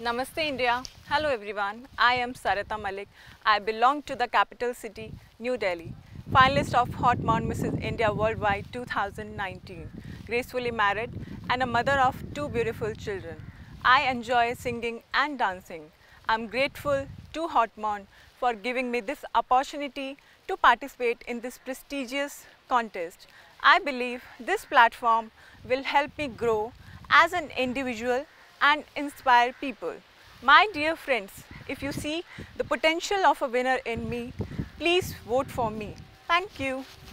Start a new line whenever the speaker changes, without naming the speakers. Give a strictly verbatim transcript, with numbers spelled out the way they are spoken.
Namaste India. Hello everyone. I am Sarita Malik. I belong to the capital city, New Delhi. Finalist of Haut Monde Missus India Worldwide two thousand nineteen. Gracefully married and a mother of two beautiful children. I enjoy singing and dancing. I am grateful to Haut Monde for giving me this opportunity to participate in this prestigious contest. I believe this platform will help me grow as an individual and inspire people. My dear friends, if you see the potential of a winner in me, please vote for me. Thank you.